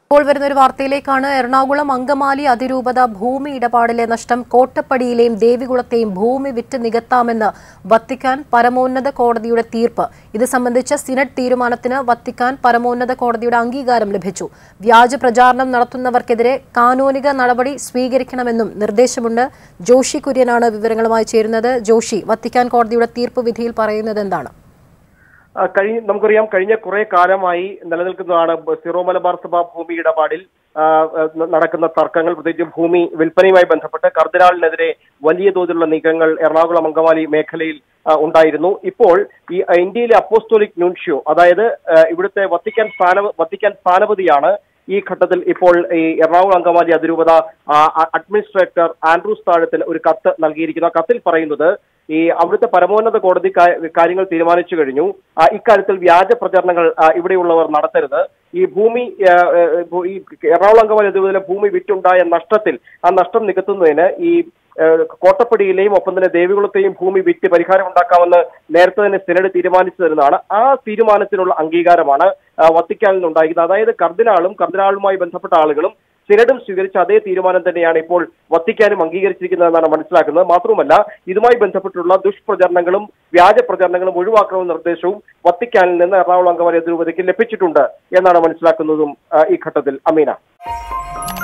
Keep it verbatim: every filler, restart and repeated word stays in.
ഇപ്പോൾ വരുന്ന ഒരു വാർത്തയിലേക്കാണ്. എറണാകുളം അങ്കമാലി അതിരൂപത ഭൂമി ഇടപാടിലെ നഷ്ടം കോട്ടപ്പടിയിലെയും ദേവികുളത്തെയും ഭൂമി വിറ്റ് നികത്താമെന്ന് വത്തിക്കാൻ പരമോന്നത കോടതിയുടെ തീർപ്പ്. ഇത് സംബന്ധിച്ച സിനഡ് തീരുമാനത്തിന് വത്തിക്കാൻ പരമോന്നത കോടതിയുടെ അംഗീകാരം ലഭിച്ചു. വ്യാജ പ്രചാരണം നടത്തുന്നവർക്കെതിരെ കാനൂനിക നടപടി സ്വീകരിക്കണമെന്നും നിർദ്ദേശമുണ്ട്. ജോഷി കുര്യനാണ് വിവരങ്ങളുമായി ചേരുന്നത്. ജോഷി, വത്തിക്കാൻ കോടതിയുടെ തീർപ്പ് വിധിയിൽ പറയുന്നത് എന്താണ്? കഴിഞ്ഞ നമുക്കറിയാം കഴിഞ്ഞ കുറെ കാലമായി നിലനിൽക്കുന്നതാണ് സിറോ മലബാർ സഭ ഭൂമി ഇടപാടിൽ നടക്കുന്ന തർക്കങ്ങൾ. പ്രത്യേകിച്ച് ഭൂമി വിൽപ്പനയുമായി ബന്ധപ്പെട്ട് കർദിനാളിനെതിരെ വലിയ തോതിലുള്ള നീക്കങ്ങൾ എറണാകുളം അങ്കമാലി മേഖലയിൽ ഉണ്ടായിരുന്നു. ഇപ്പോൾ ഈ ഇന്ത്യയിലെ അപ്പോസ്തോലിക് നൂൻഷ്യോ, അതായത് ഇവിടുത്തെ വത്തിക്കാൻ സ്ഥാന വത്തിക്കാൻ സ്ഥാനപതിയാണ് ഈ ഘട്ടത്തിൽ ഇപ്പോൾ ഈ എറണാകുളം അങ്കമാലി അതിരൂപത അഡ്മിനിസ്ട്രേറ്റർ ആൻഡ്രൂസ് താഴത്തിൽ ഒരു കത്ത് നൽകിയിരിക്കുന്നു. കത്തിൽ പറയുന്നത് ഈ അവിടുത്തെ പരമോന്നത കോടതി കാര്യങ്ങൾ തീരുമാനിച്ചു കഴിഞ്ഞു. ഇക്കാര്യത്തിൽ വ്യാജ പ്രചരണങ്ങൾ ഇവിടെയുള്ളവർ നടത്തരുത്. ഈ ഭൂമി ഈ എറണാകുളം അങ്കമാലി അതിരൂപതയിലെ ഭൂമി വിറ്റുണ്ടായ നഷ്ടത്തിൽ ആ നഷ്ടം നികത്തുന്നതിന് ഈ കോട്ടപ്പടിയിലെയും ഒപ്പം തന്നെ ദേവികുളത്തെയും ഭൂമി വിറ്റ് പരിഹാരം ഉണ്ടാക്കാമെന്ന് നേരത്തെ തന്നെ സിനഡ് തീരുമാനിച്ചു തരുന്നതാണ്. ആ തീരുമാനത്തിനുള്ള അംഗീകാരമാണ് വത്തിക്കാനിൽ നിന്നുണ്ടായിരിക്കുന്നത്. അതായത് കർദിനാളും കർദിനാളുമായി ബന്ധപ്പെട്ട ആളുകളും സിനഡും സ്വീകരിച്ച അതേ തീരുമാനം തന്നെയാണ് ഇപ്പോൾ വത്തിക്കാനും അംഗീകരിച്ചിരിക്കുന്നതെന്നാണ് മനസ്സിലാക്കുന്നത്. മാത്രവുമല്ല, ഇതുമായി ബന്ധപ്പെട്ടുള്ള ദുഷ്പ്രചരണങ്ങളും വ്യാജ പ്രചരണങ്ങളും ഒഴിവാക്കണമെന്ന നിർദ്ദേശവും വത്തിക്കാനിൽ നിന്ന് എറണാകുളം അങ്കമാലി അതിരൂപതയ്ക്ക് ലഭിച്ചിട്ടുണ്ട് എന്നാണ് മനസ്സിലാക്കുന്നതും ഈ ഘട്ടത്തിൽ. അമീന.